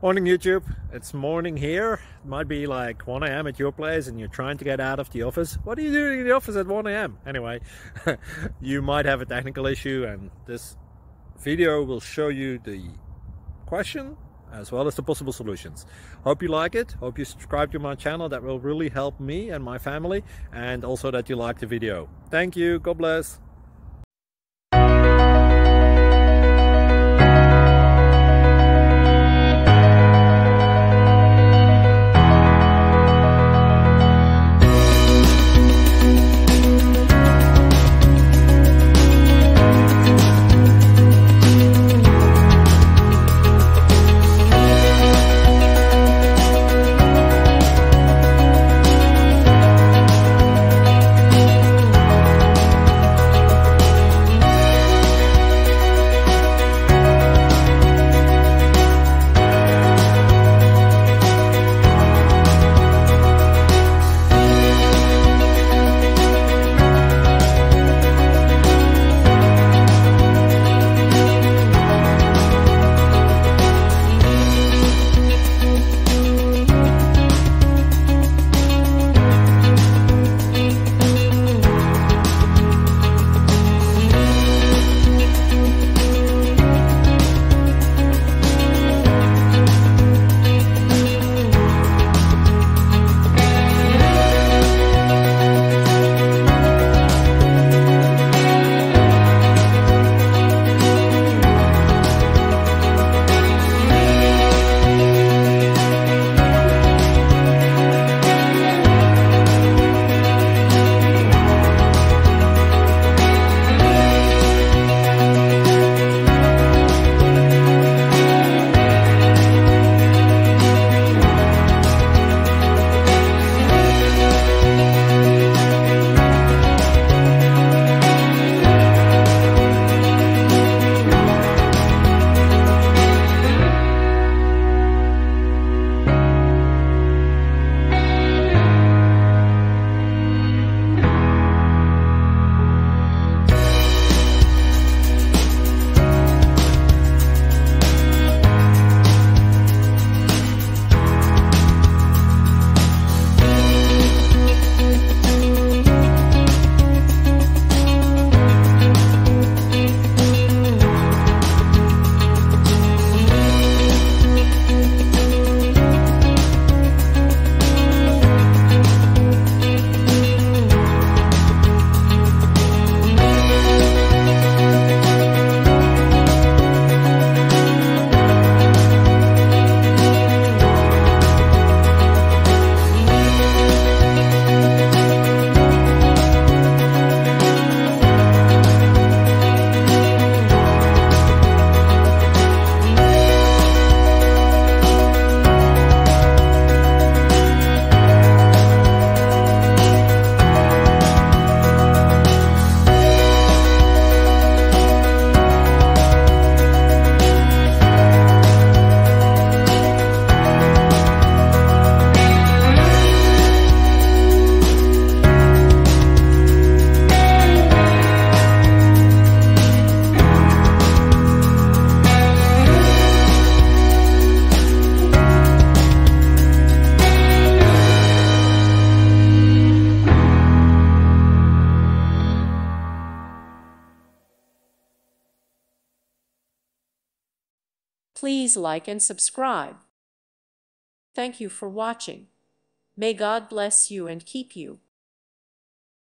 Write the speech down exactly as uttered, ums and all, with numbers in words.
Morning YouTube, it's morning here. It might be like one A M at your place and you're trying to get out of the office. What are you doing in the office at one A M? Anyway, you might have a technical issue and this video will show you the question as well as the possible solutions. Hope you like it, hope you subscribe to my channel. That will really help me and my family, and also that you like the video. Thank you, God bless. Please like and subscribe. Thank you for watching. May God bless you and keep you.